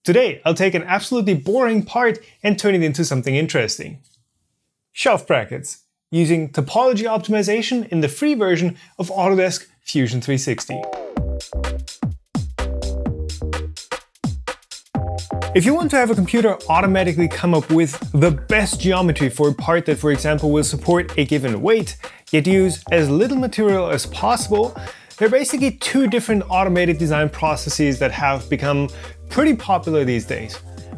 Today, I'll take an absolutely boring part and turn it into something interesting. Shelf brackets, using topology optimization in the free version of Autodesk Fusion 360. If you want to have a computer automatically come up with the best geometry for a part that, for example, will support a given weight, yet use as little material as possible, there are basically two different automated design processes that have become pretty popular these days.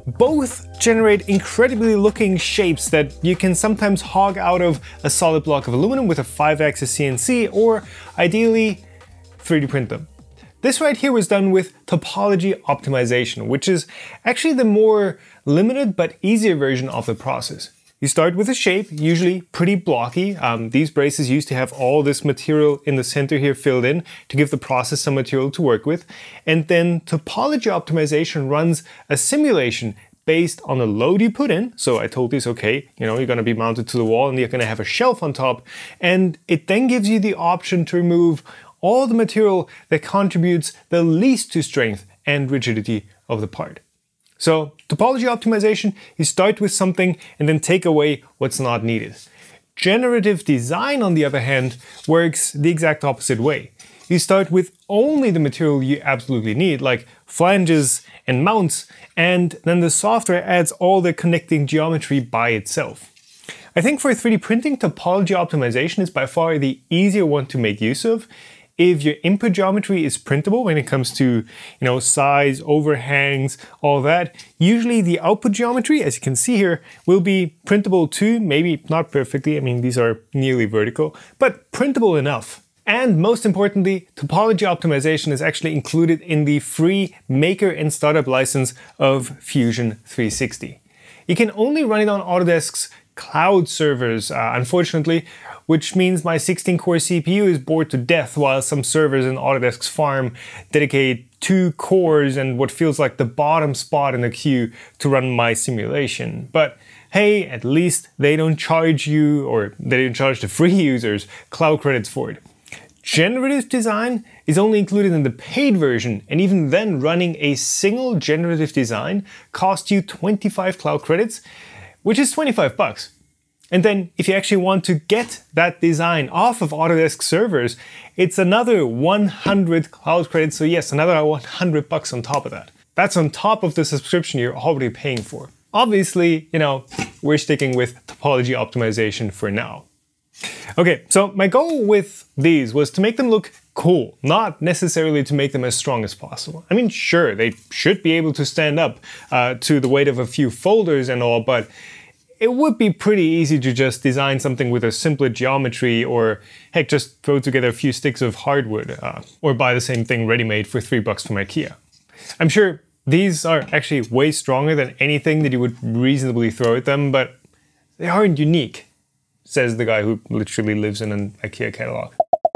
Both generate incredibly looking shapes that you can sometimes hog out of a solid block of aluminum with a 5-axis CNC, or ideally 3D print them. This right here was done with topology optimization, which is actually the more limited but easier version of the process. You start with a shape, usually pretty blocky. These braces used to have all this material in the center here filled in to give the process some material to work with. And then topology optimization runs a simulation based on the load you put in. So I told this, okay, you're going to be mounted to the wall and you're going to have a shelf on top. And it then gives you the option to remove all the material that contributes the least to strength and rigidity of the part. So topology optimization, you start with something and then take away what's not needed. Generative design, on the other hand, works the exact opposite way. You start with only the material you absolutely need, like flanges and mounts, and then the software adds all the connecting geometry by itself. I think for 3D printing, topology optimization is by far the easier one to make use of. If your input geometry is printable when it comes to, size, overhangs, all that, usually the output geometry, as you can see here, will be printable too, maybe not perfectly, these are nearly vertical, but printable enough. And most importantly, topology optimization is actually included in the free maker and startup license of Fusion 360. You can only run it on Autodesk's cloud servers, unfortunately, which means my 16-core CPU is bored to death while some servers in Autodesk's farm dedicate 2 cores and what feels like the bottom spot in the queue to run my simulation. But hey, at least they don't charge you, or they don't charge the free users, cloud credits for it. Generative design is only included in the paid version, and even then running a single generative design costs you 25 cloud credits, which is 25 bucks. And then if you actually want to get that design off of Autodesk servers, it's another 100 cloud credits. So yes, another 100 bucks on top of that. That's on top of the subscription you're already paying for. Obviously, we're sticking with topology optimization for now. Okay, so my goal with these was to make them look cool, not necessarily to make them as strong as possible. Sure, they should be able to stand up to the weight of a few folders and all, but it would be pretty easy to just design something with a simpler geometry, or heck, just throw together a few sticks of hardwood, or buy the same thing ready-made for $3 from IKEA. I'm sure these are actually way stronger than anything that you would reasonably throw at them, but they aren't unique, says the guy who literally lives in an IKEA catalog.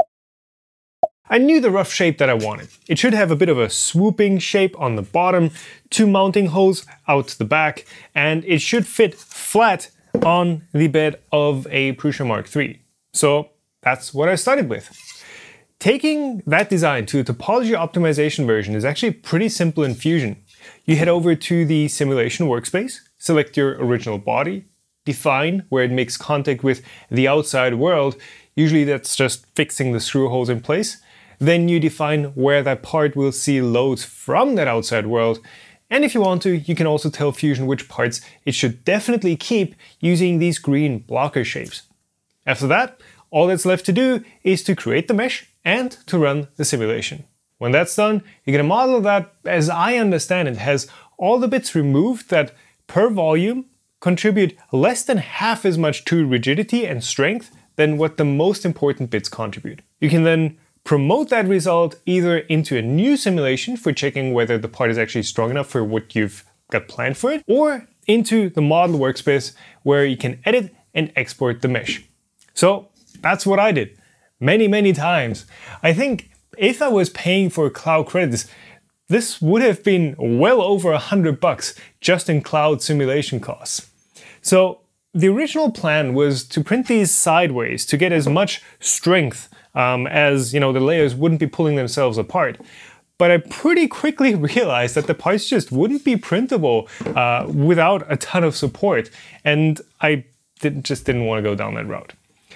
I knew the rough shape that I wanted. It should have a bit of a swooping shape on the bottom, 2 mounting holes out the back, and it should fit flat on the bed of a Prusa Mark III. So that's what I started with. Taking that design to the topology optimization version is actually pretty simple in Fusion. You head over to the simulation workspace, select your original body, define where it makes contact with the outside world. Usually that's just fixing the screw holes in place. Then you define where that part will see loads from that outside world. And if you want to, you can also tell Fusion which parts it should definitely keep using these green blocker shapes. After that, all that's left to do is to create the mesh and to run the simulation. When that's done, you get a model that, as I understand it, has all the bits removed that per volume contribute less than half as much to rigidity and strength than what the most important bits contribute. You can then promote that result either into a new simulation for checking whether the part is actually strong enough for what you've got planned for it, or into the model workspace where you can edit and export the mesh. So that's what I did many times. I think if I was paying for cloud credits, this would have been well over $100 just in cloud simulation costs. So the original plan was to print these sideways to get as much strength as the layers wouldn't be pulling themselves apart. but I pretty quickly realized that the parts just wouldn't be printable without a ton of support, and I just didn't want to go down that route.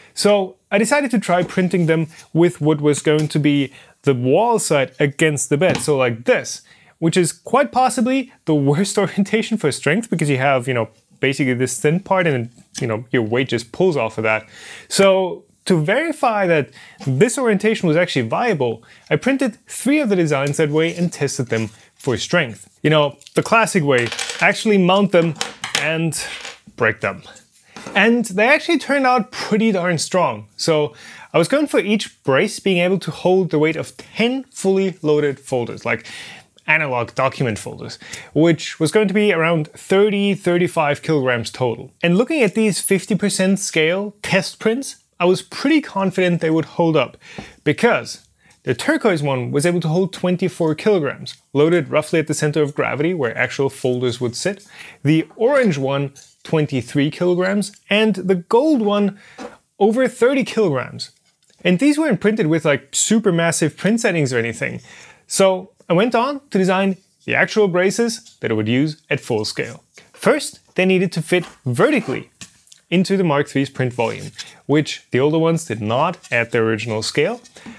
So I decided to try printing them with what was going to be the wall side against the bed, so like this, which is quite possibly the worst orientation for strength because you have, basically this thin part and, your weight just pulls off of that. So to verify that this orientation was actually viable, I printed 3 of the designs that way and tested them for strength. The classic way, actually mount them and break them. And they actually turned out pretty darn strong. So I was going for each brace being able to hold the weight of 10 fully loaded folders, like analog document folders, which was going to be around 30-35 kilograms total. And looking at these 50% scale test prints, I was pretty confident they would hold up because the turquoise one was able to hold 24 kilograms, loaded roughly at the center of gravity where actual folders would sit. The orange one, 23 kilograms, and the gold one, over 30 kilograms. And these weren't printed with like super massive print settings or anything. So I went on to design the actual braces that I would use at full scale. First, they needed to fit vertically into the Mark III's print volume, which the older ones did not at their original scale.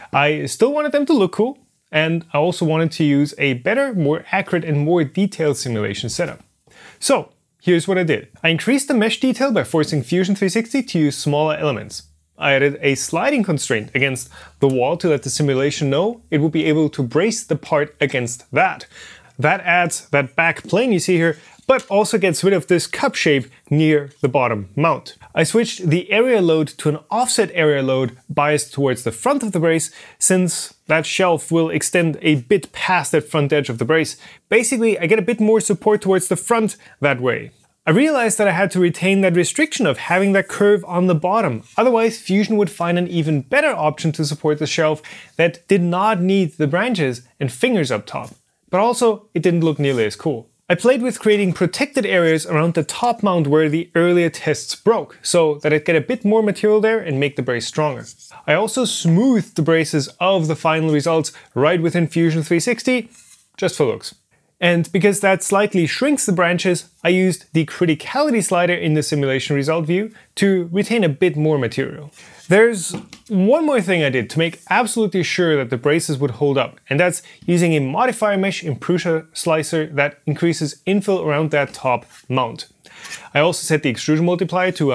I still wanted them to look cool, and I also wanted to use a better, more accurate and more detailed simulation setup. So here's what I did. I increased the mesh detail by forcing Fusion 360 to use smaller elements. I added a sliding constraint against the wall to let the simulation know it would be able to brace the part against that. That adds that back plane you see here, but also gets rid of this cup shape near the bottom mount. I switched the area load to an offset area load biased towards the front of the brace, since that shelf will extend a bit past that front edge of the brace. Basically, I get a bit more support towards the front that way. I realized that I had to retain that restriction of having that curve on the bottom, otherwise Fusion would find an even better option to support the shelf that did not need the branches and fingers up top. But also, it didn't look nearly as cool. I played with creating protected areas around the top mount where the earlier tests broke, so that I'd get a bit more material there and make the brace stronger. I also smoothed the braces of the final results right within Fusion 360, just for looks. And because that slightly shrinks the branches, I used the criticality slider in the simulation result view to retain a bit more material. There's one more thing I did to make absolutely sure that the braces would hold up, and that's using a modifier mesh in Prusa slicer that increases infill around that top mount. I also set the extrusion multiplier to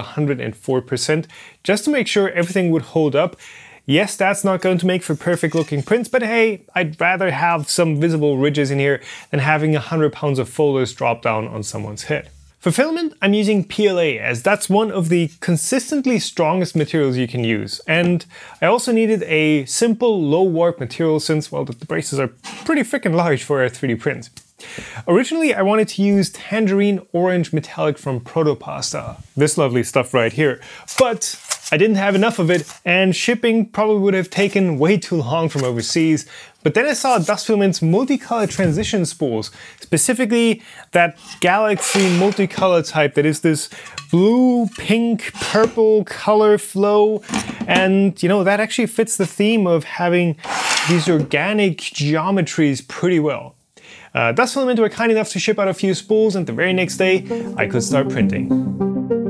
104% just to make sure everything would hold up. Yes, that's not going to make for perfect looking prints, but hey, I'd rather have some visible ridges in here than having 100 pounds of folders drop down on someone's head. For filament, I'm using PLA, as that's one of the consistently strongest materials you can use. And I also needed a simple low warp material since, well, the braces are pretty freaking large for a 3D print. Originally, I wanted to use tangerine orange metallic from Protopasta, this lovely stuff right here, but I didn't have enough of it, and shipping probably would have taken way too long from overseas. But then I saw Dustfilament's multicolor transition spools, specifically that Galaxy multicolor type that is this blue, pink, purple color flow. And that actually fits the theme of having these organic geometries pretty well. Dustfilament were kind enough to ship out a few spools, and the very next day I could start printing.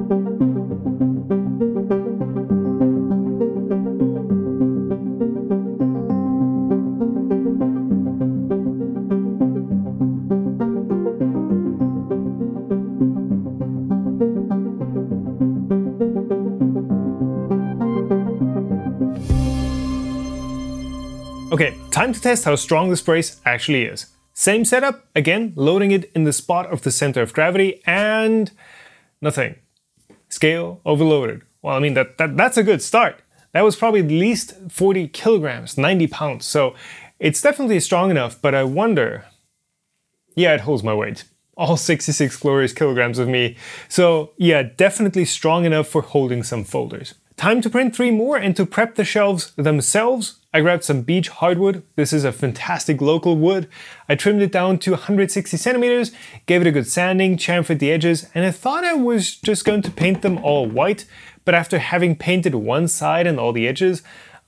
Okay, time to test how strong this brace actually is. Same setup, again, loading it in the spot of the center of gravity, and nothing. Scale overloaded. Well, I mean, that's a good start. That was probably at least 40 kilograms, 90 pounds, so it's definitely strong enough, but I wonder... Yeah, it holds my weight. All 66 glorious kilograms of me. So yeah, definitely strong enough for holding some folders. Time to print 3 more, and to prep the shelves themselves, I grabbed some beech hardwood. This is a fantastic local wood. I trimmed it down to 160 centimeters, gave it a good sanding, chamfered the edges, and I thought I was just going to paint them all white, but after having painted one side and all the edges,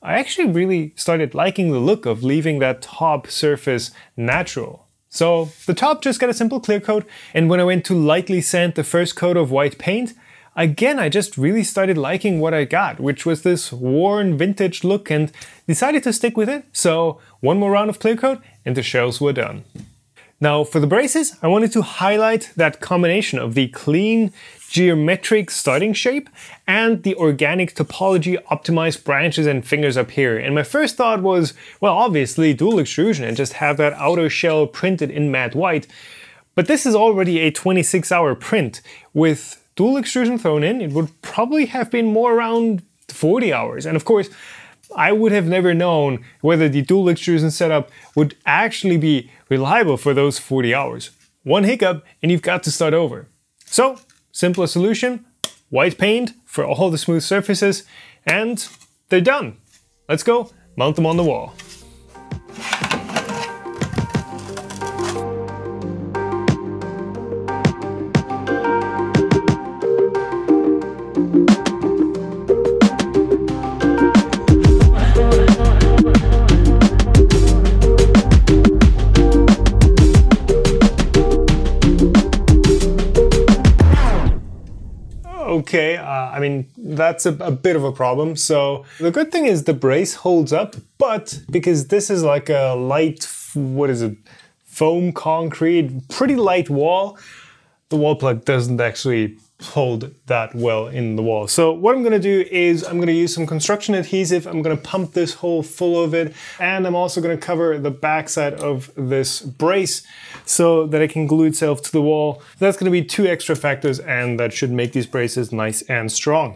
I actually really started liking the look of leaving that top surface natural. So the top just got a simple clear coat, and when I went to lightly sand the first coat of white paint, again I just really started liking what I got, which was this worn vintage look, and decided to stick with it. So one more round of clear coat and the shells were done. Now for the braces, I wanted to highlight that combination of the clean geometric starting shape and the organic topology optimized branches and fingers up here. And my first thought was, well, obviously dual extrusion and just have that outer shell printed in matte white. But this is already a 26-hour print. With dual extrusion thrown in, it would probably have been more around 40 hours. And of course, I would have never known whether the dual extrusion setup would actually be reliable for those 40 hours. One hiccup and you've got to start over. So, simpler solution, white paint for all the smooth surfaces, and they're done. Let's go mount them on the wall. Okay, I mean, that's a bit of a problem. So the good thing is the brace holds up, but because this is like a light, what is it, foam concrete, pretty light wall, the wall plug doesn't actually hold that well in the wall. So what I'm gonna do is I'm gonna use some construction adhesive. I'm gonna pump this hole full of it, and I'm also gonna cover the backside of this brace so that it can glue itself to the wall. That's gonna be 2 extra factors, and that should make these braces nice and strong.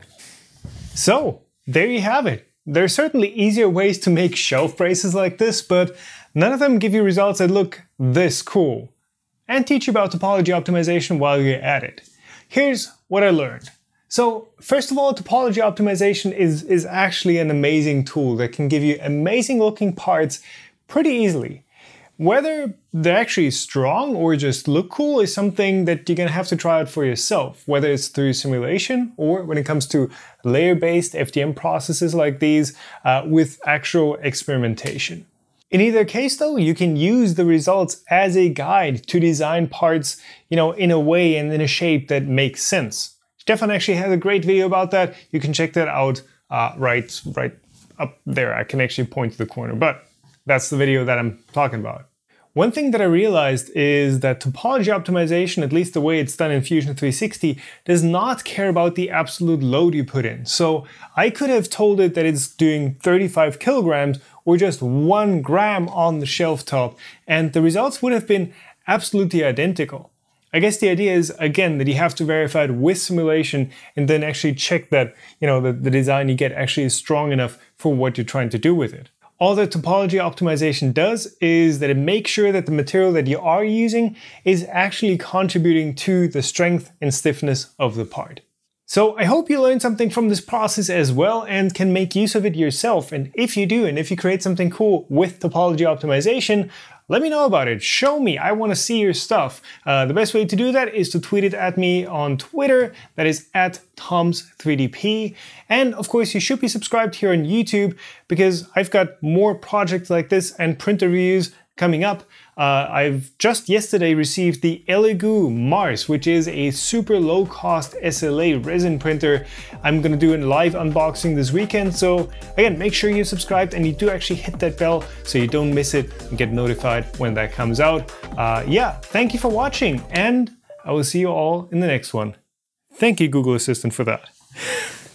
So there you have it. There are certainly easier ways to make shelf braces like this, but none of them give you results that look this cool and teach you about topology optimization while you're at it. Here's what I learned. So first of all, topology optimization is actually an amazing tool that can give you amazing looking parts pretty easily. Whether they're actually strong or just look cool is something that you're gonna have to try out for yourself, whether it's through simulation or when it comes to layer-based FDM processes like these with actual experimentation. In either case though, you can use the results as a guide to design parts, in a way and in a shape that makes sense. Stefan actually has a great video about that. You can check that out right up there. I can actually point to the corner, but that's the video that I'm talking about. One thing that I realized is that topology optimization, at least the way it's done in Fusion 360, does not care about the absolute load you put in. So I could have told it that it's doing 35 kilograms or just 1 gram on the shelf top, and the results would have been absolutely identical. I guess the idea is, again, that you have to verify it with simulation and then actually check that, the design you get actually is strong enough for what you're trying to do with it. All that topology optimization does is that it makes sure that the material that you are using is actually contributing to the strength and stiffness of the part. So I hope you learned something from this process as well and can make use of it yourself. And if you do, and if you create something cool with topology optimization, let me know about it. Show me. I want to see your stuff. The best way to do that is to tweet it at me on Twitter. That is at Toms3DP. And of course, you should be subscribed here on YouTube because I've got more projects like this and print reviews coming up. I've just yesterday received the Elegoo Mars, which is a super low-cost SLA resin printer. I'm gonna do a live unboxing this weekend, so again, make sure you're subscribed and you do actually hit that bell so you don't miss it and get notified when that comes out. Yeah, thank you for watching, and I will see you all in the next one. Thank you, Google Assistant, for that.